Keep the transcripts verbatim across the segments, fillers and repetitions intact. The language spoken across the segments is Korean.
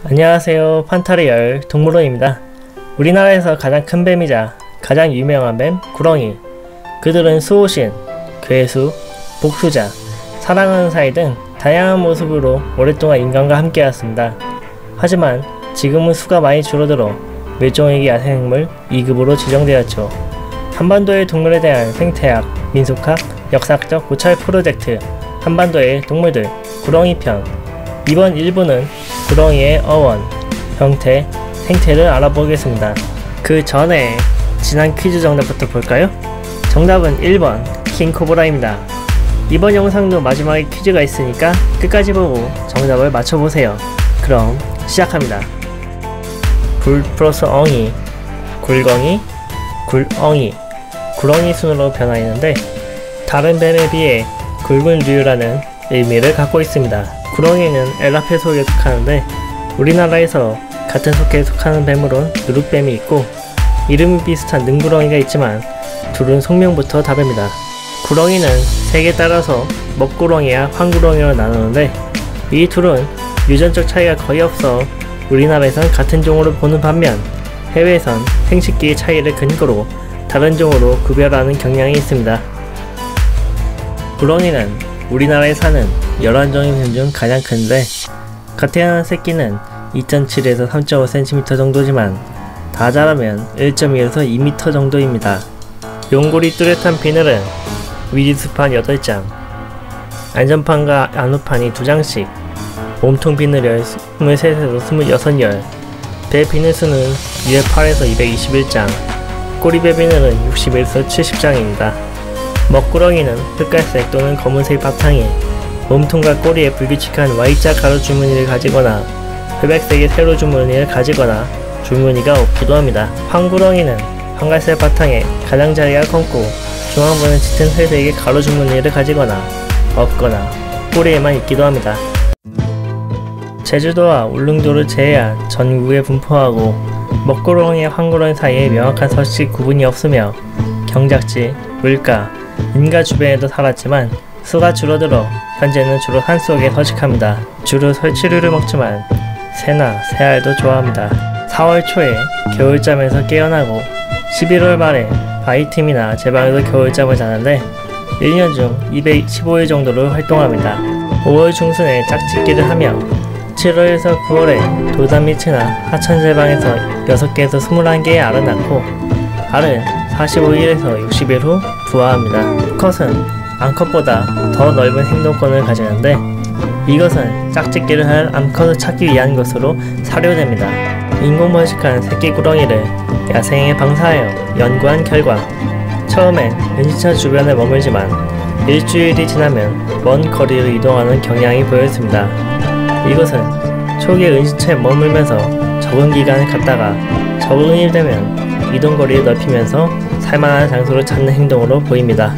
안녕하세요, 판타리얼 동물원입니다. 우리나라에서 가장 큰 뱀이자 가장 유명한 뱀 구렁이. 그들은 수호신, 괴수, 복수자, 사랑하는 사이 등 다양한 모습으로 오랫동안 인간과 함께하였습니다. 하지만 지금은 수가 많이 줄어들어 멸종위기 야생생물 이 급으로 지정되었죠. 한반도의 동물에 대한 생태학, 민속학, 역사적 고찰 프로젝트 한반도의 동물들 구렁이 편. 이번 일 부는 구렁이의 어원, 형태, 생태를 알아보겠습니다. 그 전에 지난 퀴즈 정답부터 볼까요? 정답은 일 번 킹코브라입니다. 이번 영상도 마지막에 퀴즈가 있으니까 끝까지 보고 정답을 맞춰보세요. 그럼 시작합니다. 굴 플러스 엉이, 굴렁이, 굴엉이, 구렁이 순으로 변화했는데 다른 뱀에 비해 굵은 류라는 의미를 갖고 있습니다. 구렁이는 엘라페 속에 속하는데 우리나라에서 같은 속에 속하는 뱀으론 누룩뱀이 있고 이름이 비슷한 능구렁이가 있지만 둘은 속명부터 다릅니다. 구렁이는 색에 따라서 먹구렁이와 황구렁이로 나누는데 이 둘은 유전적 차이가 거의 없어 우리나라에선 같은 종으로 보는 반면 해외에선 생식기의 차이를 근거로 다른 종으로 구별하는 경향이 있습니다. 구렁이는 우리나라에 사는 열한 종의 뱀 중 가장 큰데 갓 태어난 새끼는 이 점 칠에서 삼 점 오 센티미터 정도지만 다 자라면 일 점 일에서 이 미터 정도입니다. 용골이 뚜렷한 비늘은 위지스판 여덟 장, 안전판과 안우판이 두 장씩, 몸통 비늘열 이십삼에서 이십육 열, 배 비늘수는 이백팔에서 이백이십일 장, 꼬리배 비늘은 육십에서 칠십 장입니다. 먹구렁이는 흑갈색 또는 검은색 바탕에 몸통과 꼬리에 불규칙한 Y자 가로 줄무늬를 가지거나 회백색의 세로 줄무늬를 가지거나 줄무늬가 없기도 합니다. 황구렁이는 황갈색 바탕에 가장자리가 검고 중앙부는 짙은 회색의 가로 줄무늬를 가지거나 없거나 꼬리에만 있기도 합니다. 제주도와 울릉도를 제외한 전국에 분포하고 먹구렁이와 황구렁이 사이에 명확한 서식 구분이 없으며 경작지, 물가, 인가 주변에도 살았지만 수가 줄어들어 현재는 주로 산속에 서식합니다. 주로 설치류를 먹지만 새나 새알도 좋아합니다. 사월 초에 겨울잠에서 깨어나고 십일월 말에 바위틈이나 제방에서 겨울잠을 자는데 일 년 중 이백십오 일 정도를 활동합니다. 오월 중순에 짝짓기를 하며 칠월에서 구월에 돌담 밑이나 하천 제방에서 여섯 개에서 이십일 개의 알을 낳고 알은 사십오 일에서 육십 일 후 부화합니다. 수컷은 암컷보다 더 넓은 행동권을 가지는데 이것은 짝짓기를 할 암컷을 찾기 위한 것으로 사료됩니다. 인공번식한 새끼 구렁이를 야생에 방사하여 연구한 결과 처음엔 은신처 주변에 머물지만 일주일이 지나면 먼 거리를 이동하는 경향이 보였습니다. 이것은 초기에 은신처에 머물면서 적응 기간을 갖다가 적응이 되면 이동거리를 넓히면서 살만한 장소를 찾는 행동으로 보입니다.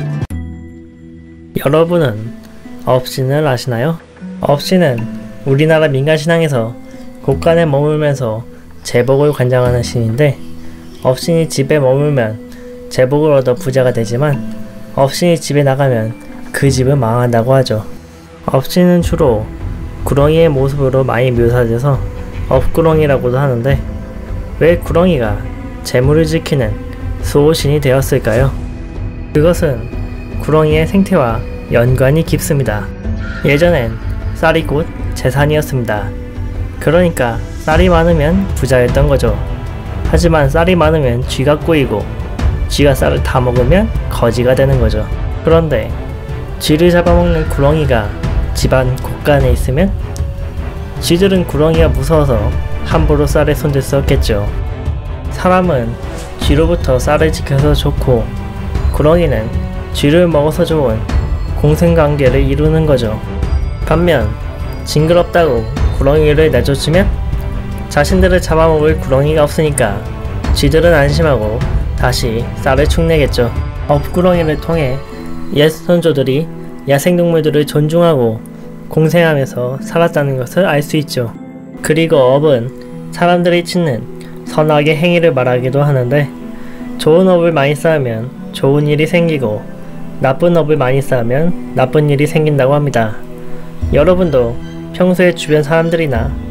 여러분은 업신을 아시나요? 업신은 우리나라 민간신앙에서 곳간에 머물면서 제복을 관장하는 신인데 업신이 집에 머물면 제복을 얻어 부자가 되지만 업신이 집에 나가면 그 집은 망한다고 하죠. 업신은 주로 구렁이의 모습으로 많이 묘사돼서 업구렁이라고도 하는데 왜 구렁이가 재물을 지키는 수호신이 되었을까요? 그것은 구렁이의 생태와 연관이 깊습니다. 예전엔 쌀이 곧 재산이었습니다. 그러니까 쌀이 많으면 부자였던 거죠. 하지만 쌀이 많으면 쥐가 꼬이고 쥐가 쌀을 다 먹으면 거지가 되는 거죠. 그런데 쥐를 잡아먹는 구렁이가 집안 곳간에 있으면 쥐들은 구렁이가 무서워서 함부로 쌀에 손댈 수 없겠죠. 사람은 쥐로부터 쌀을 지켜서 좋고 구렁이는 쥐를 먹어서 좋은 공생관계를 이루는 거죠. 반면 징그럽다고 구렁이를 내쫓으면 자신들을 잡아먹을 구렁이가 없으니까 쥐들은 안심하고 다시 쌀을 축내겠죠. 업구렁이를 통해 옛 선조들이 야생동물들을 존중하고 공생하면서 살았다는 것을 알 수 있죠. 그리고 업은 사람들이 짓는 선악의 행위를 말하기도 하는데 좋은 업을 많이 쌓으면 좋은 일이 생기고 나쁜 업을 많이 쌓으면 나쁜 일이 생긴다고 합니다. 여러분도 평소에 주변 사람들이나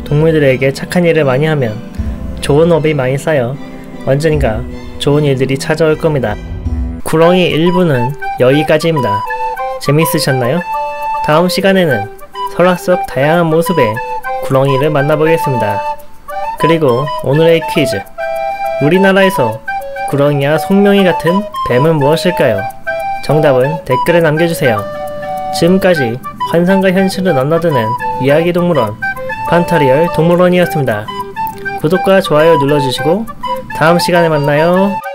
동물들에게 착한 일을 많이 하면 좋은 업이 많이 쌓여 언젠가 좋은 일들이 찾아올 겁니다. 구렁이 일 부는 여기까지입니다. 재밌으셨나요? 다음 시간에는 설화 속 다양한 모습의 구렁이를 만나보겠습니다. 그리고 오늘의 퀴즈. 우리나라에서 구렁이와 송명이 같은 뱀은 무엇일까요? 정답은 댓글에 남겨주세요. 지금까지 환상과 현실을 넘나드는 이야기동물원 판타리얼 동물원이었습니다. 구독과 좋아요 눌러주시고 다음 시간에 만나요.